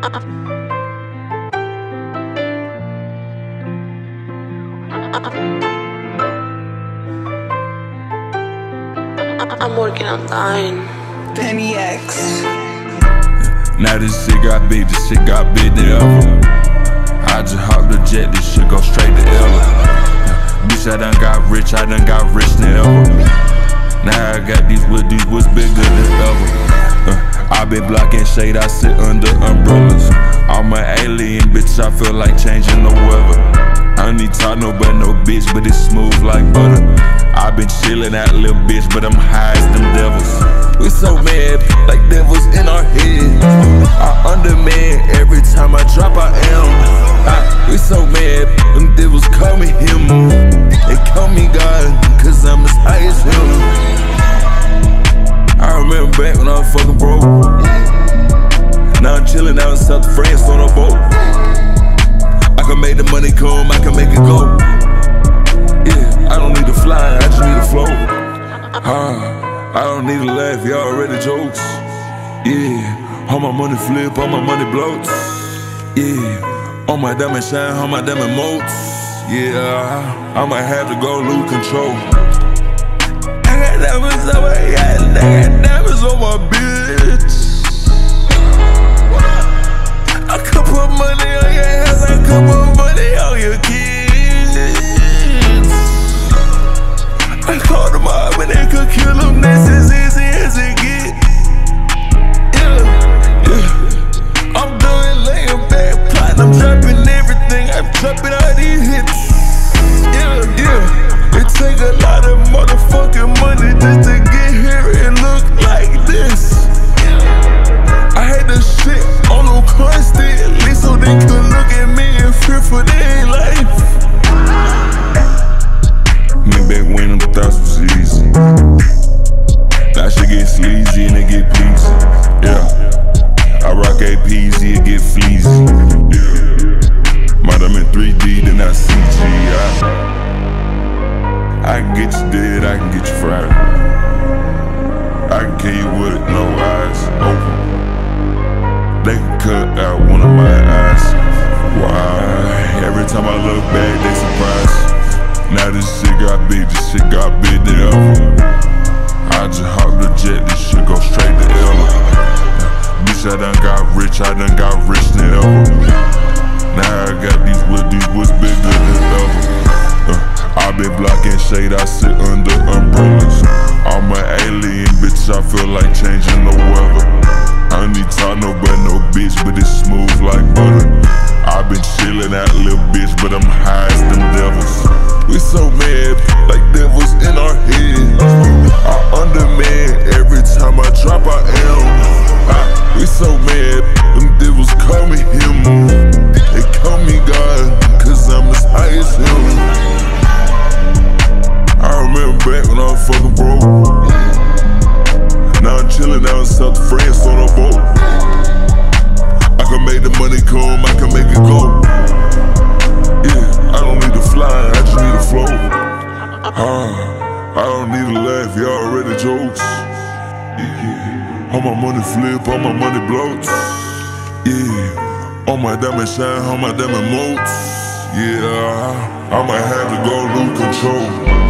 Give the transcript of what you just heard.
I'm working on dying. Penny X. Now this shit got big, this shit got big than ever. I just hopped the jet, this shit go straight to Ella. Bitch, I done got rich than ever. Now I got these woods bigger than ever. I been blocking shade, I sit under umbrellas. I'm an alien, bitch, I feel like changing the weather. I don't need talk no bitch, but it's smooth like butter. I been chillin' that little bitch, but I'm high as them devils. We so mad, like devils in our head. I underman every time I drop, I am. We so mad, them devils call me him. They call me God, cause I'm as high as him. I remember back when I was fucking broke. Now I'm chillin' out in South France on a boat. I can make the money come, I can make it go. Yeah, I don't need to fly, I just need to float. I don't need to laugh, y'all already jokes. Yeah, all my money flip, all my money bloats. Yeah, all my diamond shine, all my diamond motes. Yeah, I might have to go lose control. I got diamonds on my yacht, I got diamonds on my bitch. I could put money on your house, I could put money on your kids. I called them up and they could kill them, that's as easy as it get. Yeah. I'm doing laying back, plotting, I'm dropping everything, I'm dropping all these hits. Yeah. It take a lot of motherfucking money just to get here and look like this. I had the shit on them constantly so they could look at me and fear for their life. Me back when them thoughts was easy. Now shit get sleazy and it get pleasy. Yeah, I rock APs, it get fleazy. Yeah, might I'm in 3D, then I CG. I can get you dead, I can get you fried. I can kill you with no eyes open. They can cut out one of my eyes. Why? Every time I look back, they surprised. Now this shit got big, this shit got big than ever. I just hopped the jet, this shit go straight to Ella. Bitch, I done got rich than ever. Now I got these woods bigger than ever. I been blocking shade, I sit under umbrellas. I'm an alien, bitch, I feel like changing the weather. I don't need talk no bitch, but it's smooth like butter. I been chillin' that little bitch, but I'm high as them devils. We so mad, like devils in our head. I underman every time I drop, I am. We so mad, them devils call me him. They call me God, cause I'm as high as him. I remember back when I was fucking broke. Now I'm chillin' out in South France on a boat. I can make the money come, I can make it go. Yeah, I don't need to fly, I just need to float. I don't need to laugh, y'all already jokes. Yeah, all my money flip, all my money bloats. Yeah, all my diamond shine, all my diamond motes. Yeah, I might have to go lose control.